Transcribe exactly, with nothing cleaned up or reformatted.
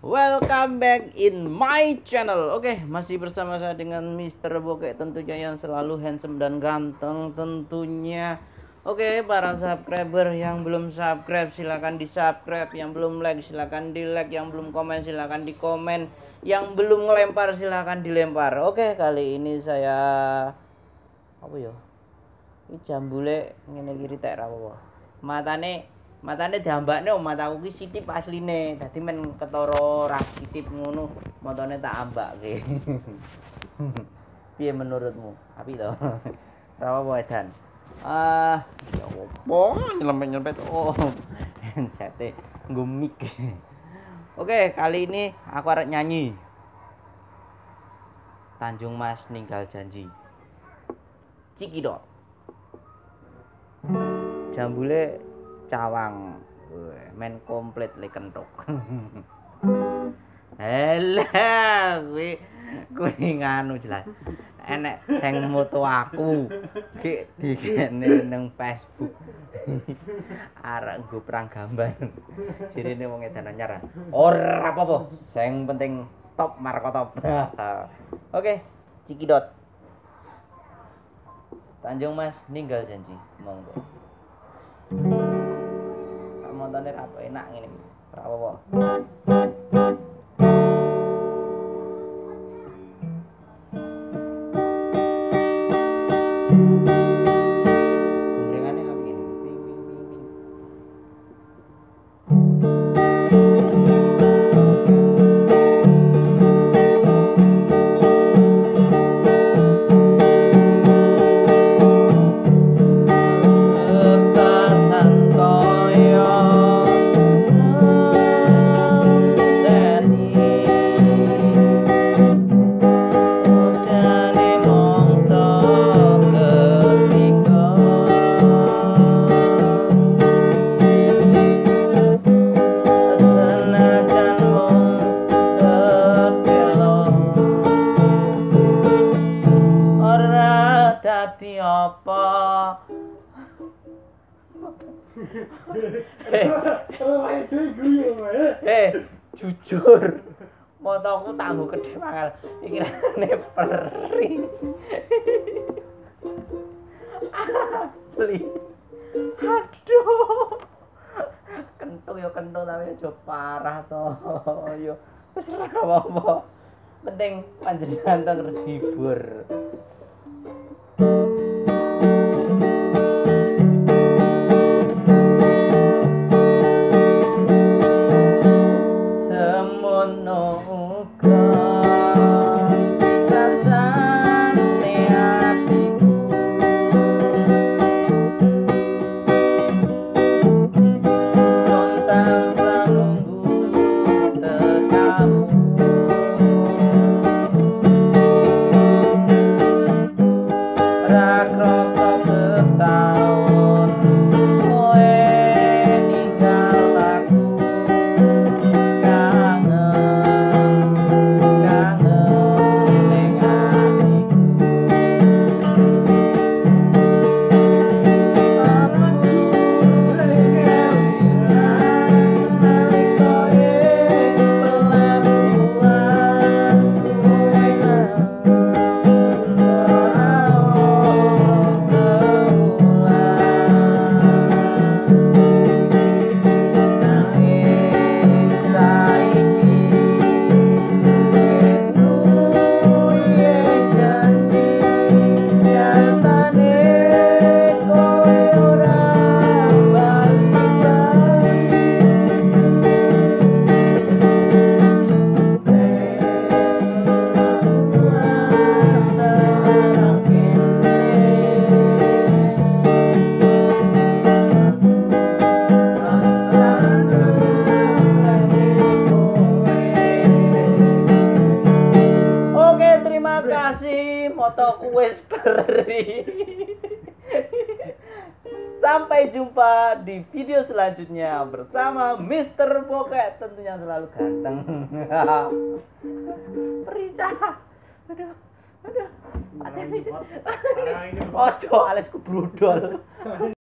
Welcome back in my channel. Oke, masih bersama saya dengan Mister Bokek, tentunya yang selalu handsome dan ganteng tentunya. Oke, para subscriber yang belum subscribe silahkan di subscribe, yang belum like silahkan di like, yang belum komen silahkan di komen, yang belum ngelempar silahkan dilempar. Oke, kali ini saya apa ya? Ini jambule ngene iki ritek ra apa. Matane matane diambakne mataku ki sitip asline. Dadi men ketara ra sitip ngono, matane tak ambakke. Piye menurutmu? Apik to? Ra apa edan. Ah, ya opo nyelempet-nyelempet. Oh, headset-e nggo mic. Oke, kali ini aku arep nyanyi. Tanjung Mas ninggal janji. Cikidot. Jambule cawang, men komplit le kentuk. Elah, kuwi kuwi nganu jelas. Enek sing moto aku ki dikene nang Facebook. Arek nggo perang gambar. Jirine wong edan anyar. Ora apa-apa, sing penting top markotop. Oke, Cikidot. Tanjung Mas ninggal janji, monggo. Tak montone apa enak ngene. Ora apa-apa. Gumbrengane apik ngene. Ping ping ping ping. Dadi apa? Eh, jujur, motoku tak nggo kedhe mangal. Pikirane peri. Asli. Aduh. Kentuk ya kentuk tapi aja parah to. Yo wis ora apa-apa. Penting panjenengan terhibur. Motoku wis beri. Sampai jumpa di video selanjutnya bersama Mister Bokek, tentunya selalu ganteng. Pericah. Aduh. Aduh. Pateni. Ojo alesku brodol.